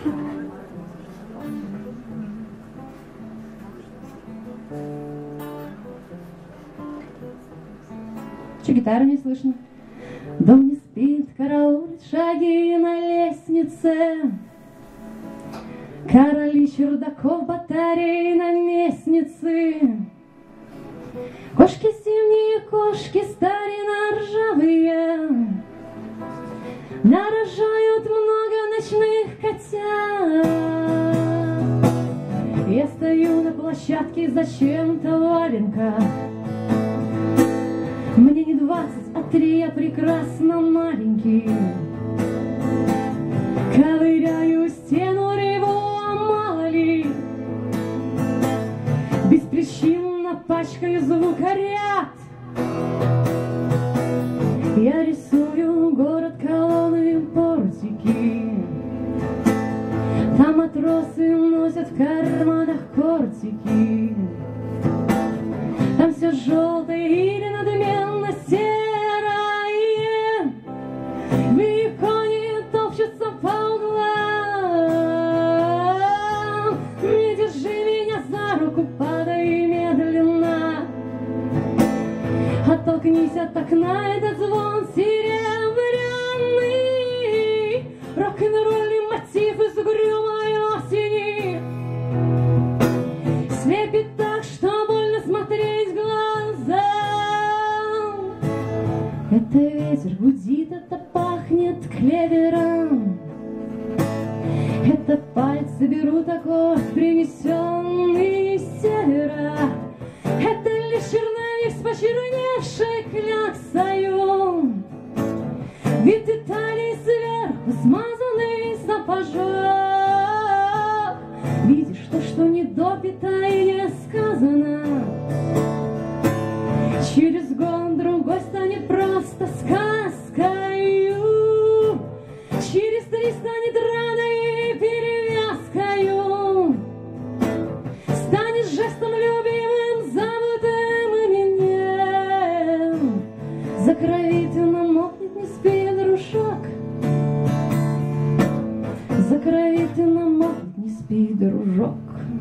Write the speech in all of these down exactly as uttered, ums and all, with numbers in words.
Че, гитары не слышно? Дом не спит, караулит шаги на лестнице. Короли чердаков, батареи на местнице. Кошки зимние, кошки старина ржавые, нарожают много ночных котят. Я стою на площадке, зачем-то валенка. Мне не двадцать, а три, я прекрасно маленький. Ковыряю стену, реву, а мало ли. Беспричинно пачкаю звукоряд. Я рисую город, колонны, портики. Там матросы носят в карманах кортики. Там все желтое или надменно серое. В иконе топчутся по углам. Не держи меня за руку, падай медленно. Оттолкнись от окна, этот звон серебряный. Рок-н-ролльный мотив из угрюмой осени. Слепит так, что больно смотреть в глаза. Это ветер гудит, это пахнет клевером. Это пальцы берут аккорд, принесенный из севера. Это лишь черновик с почерневшей кляксою. Вид Италии сверху, смазанный сапожок. Видишь то, что не допито и не сказано. Через год другой станет просто сказкою. Через три станет раной и перевязкою. Станет жестом любимым, забытым именем. Закровительно мокнет, не спи, дружок. Закровительно мокнет, не спи, дружок.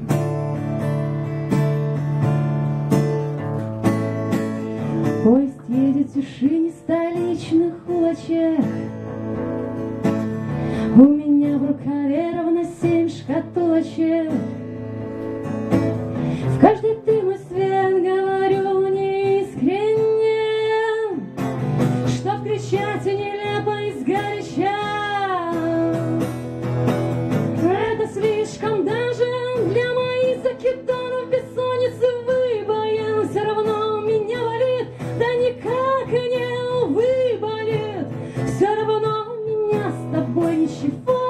Поезд едет в тишине столичных улочек. У меня в рукаве ровно семь шкатулочек. В каждой ты мой свет, говорю неискренне, чтоб кричать нелепо и сгоряча. Это слишком даже для моих закидонов, бессонницы, выбоин. Все равно меня болит, да никак не выболит. Все равно меня с тобой ничего